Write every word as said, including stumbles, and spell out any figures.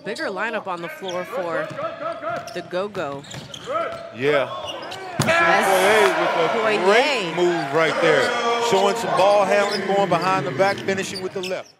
bigger lineup on the floor for the go-go. Yeah. Poirier with a Poirier. great move right there. Showing some ball handling, going behind the back, finishing with the left.